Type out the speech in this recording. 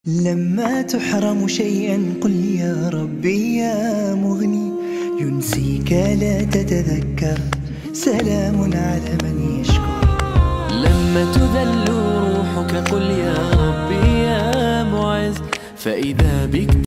لما تحرم شيئا قل يا ربي يا مغني، ينسيك لا تتذكر، سلام على من يشكر. لما تذل روحك قل يا ربي يا معز، فإذا بك